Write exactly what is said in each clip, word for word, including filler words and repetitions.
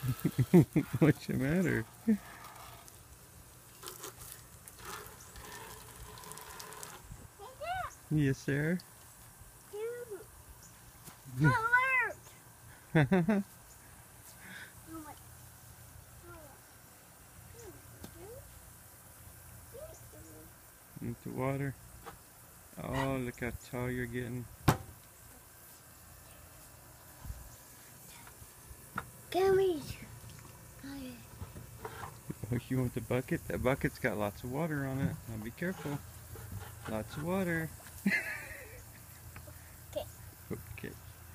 What's the matter? Yes, sir. Alert! Into water. Oh, look how tall you're getting. Gummies. Oh, you want the bucket? That bucket's got lots of water on it. Now be careful. Lots of water. Okay. Okay.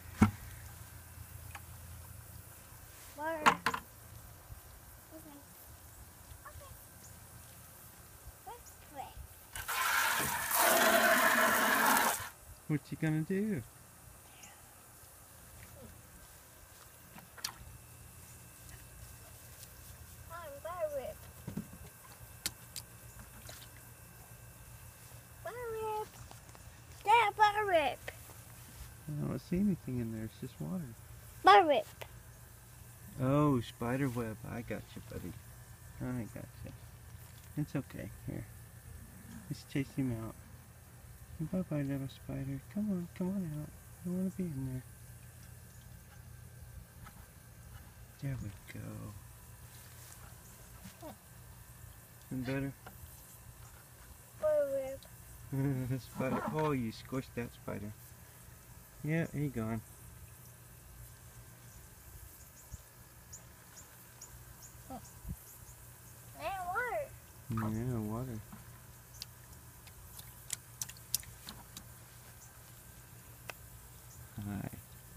Water. Okay. Okay. Let's play. What you gonna do? I'm butter whip. Butter whip. Dad, butter whip. I don't see anything in there. It's just water. Butter whip. Oh, spider web. I got you, buddy. I got you. It's okay. Here. Let's chase him out. Bye-bye, little spider. Come on, come on out. I want to be in there. There we go. Feel better? Butter whip. Spider. Oh, you squished that spider. Yeah, he gone. And water. Yeah, water. Hi.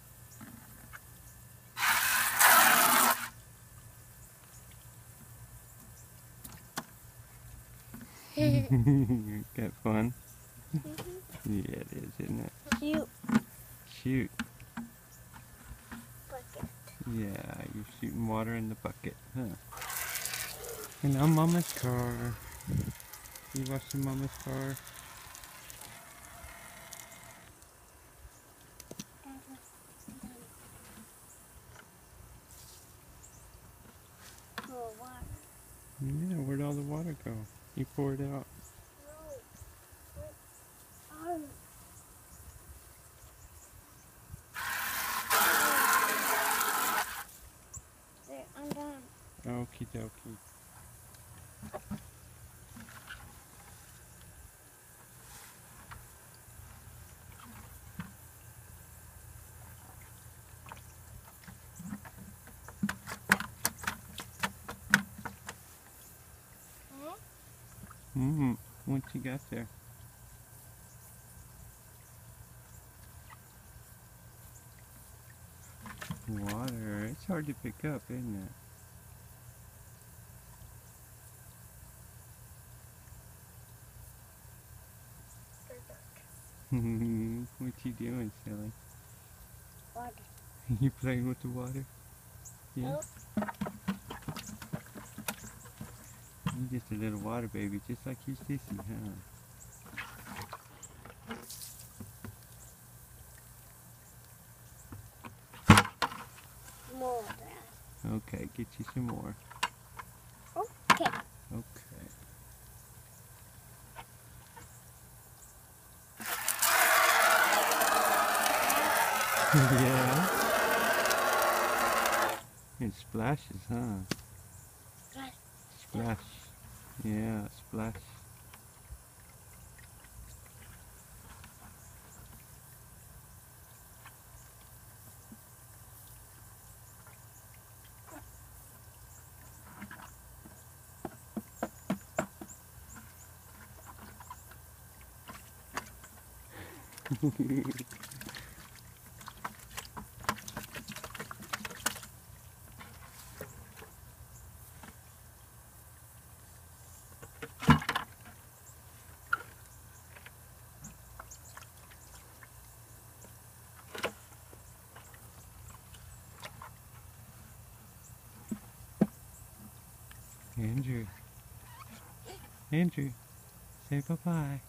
Got fun? Mm-hmm. Yeah, it is, isn't it? Shoot. Shoot. Bucket. Yeah, you're shooting water in the bucket, huh? And I'm Mama's car. You washing Mama's car? Oh, water. Yeah, where'd all the water go? You poured it out. Oh. There, I'm done. Okie dokie. Mm-hmm. What you got there? Water. It's hard to pick up, isn't it? What you doing, silly? Water. You playing with the water? Yeah. Nope. You're just a little water baby, just like your sissy, huh? More, Dad. Okay, get you some more. Okay. Okay. Yeah. It splashes, huh? Splash. Splash. Yeah, splash. Andrew. Andrew, say bye-bye.